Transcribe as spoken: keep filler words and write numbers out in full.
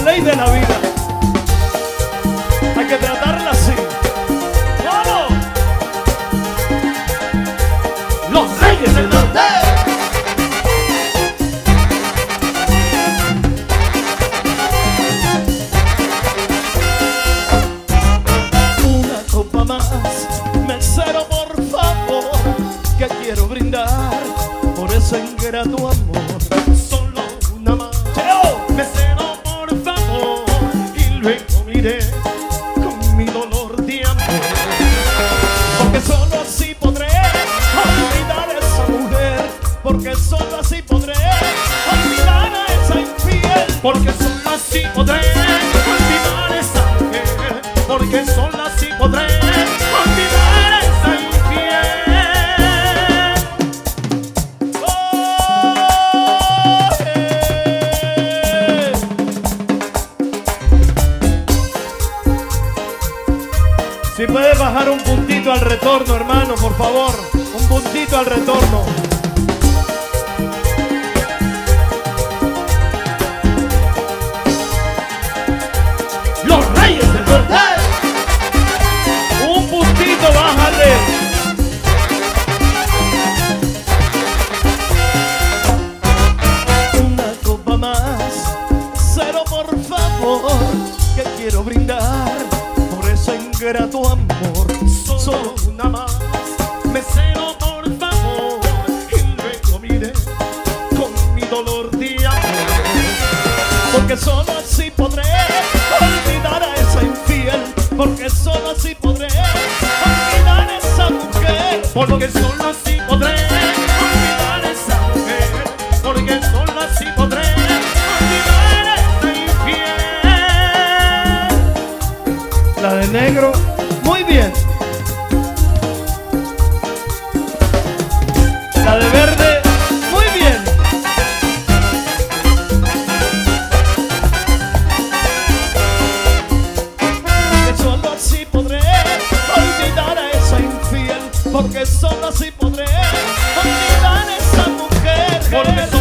ley de la vida. Hay que tratarla así. ¡Vamos! Los Reyes del Norte. Una copa más, mesero, por favor, que quiero brindar por ese ingrato amor. Solo una más, mesero, por favor, y luego miré con mi dolor de amor, porque solo así podré olvidar a esa mujer, porque solo así podré olvidar a esa infiel, porque solo así podré olvidar a esa mujer, porque solo así podré olvidar a esa infiel. Si puedes bajar un puntito al retorno, hermano, por favor. Un puntito al retorno. Los Reyes del Norte. Un puntito, bájale. Una copa más, cero, por favor, que quiero brindar ese ingrato amor. Solo una más, mesero, por favor, y luego miré con mi dolor de amor, porque solo así podré olvidar a esa infiel, porque solo así podré olvidar a esa mujer, porque solo así podré olvidar a esa mujer, porque solo así podré olvidar a esa infiel. La de negro, muy bien. La de verde, muy bien. Porque solo así podré olvidar a esa infiel, porque solo así podré olvidar a esa mujer, porque